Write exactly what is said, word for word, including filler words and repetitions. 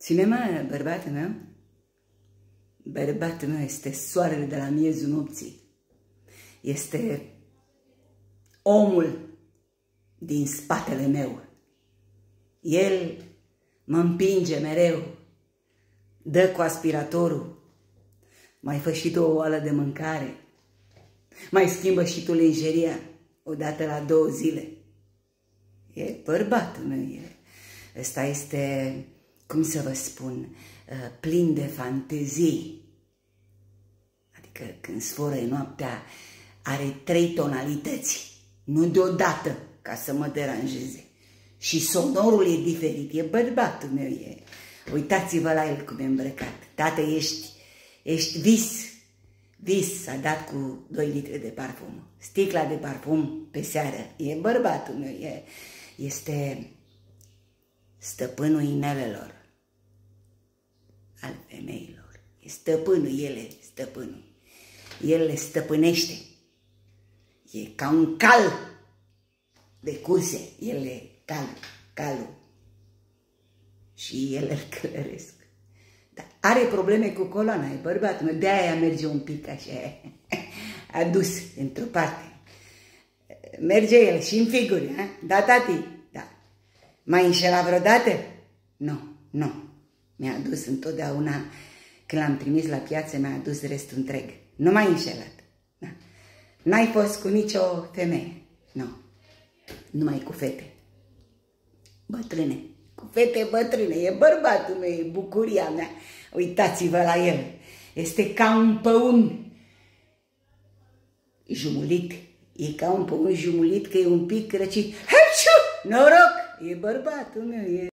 Ține, mă, bărbatul meu? Bărbatul meu este soarele de la miezul nopții. Este omul din spatele meu. El mă împinge mereu, dă cu aspiratorul, mai fă și tu o oală de mâncare, mai schimbă și tu lingeria odată la două zile. E bărbatul meu, e. Ăsta este, cum să vă spun, plin de fantezii. Adică când sforă noaptea are trei tonalități, nu deodată, ca să mă deranjeze. Și sonorul e diferit, e bărbatul meu, e. Uitați-vă la el cum e îmbrăcat. Tată, ești, ești vis. Vis a dat cu doi litri de parfum. Sticla de parfum pe seară. E bărbatul meu, e. Este stăpânul inelelor, al femeilor. E stăpânul, el e stăpânul. El le stăpânește. E ca un cal de curse. El e cal, calul. Și el îl călăresc. Dar are probleme cu coloana, e bărbatul meu. De-aia merge un pic așa, adus într-o parte. Merge el și în figuri, ha? Da, tati? Da. M-ai înșelat vreodată? Nu, nu. Mi-a adus întotdeauna, când l-am trimis la piață, mi-a adus restul întreg. Nu m-ai înșelat. Da. N-ai fost cu nicio femeie. Nu. Numai cu fete. Bătrâne. Cu fete bătrâne. E bărbatul meu, e bucuria mea. Uitați-vă la el. Este ca un păun jumulit. E ca un păun jumulit, că e un pic răcit. Noroc! E bărbatul meu, e...